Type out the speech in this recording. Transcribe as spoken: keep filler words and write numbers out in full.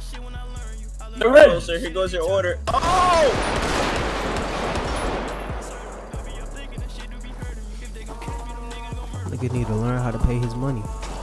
Oh, sir, here goes your order. Oh! Nigga need to learn how to pay his money.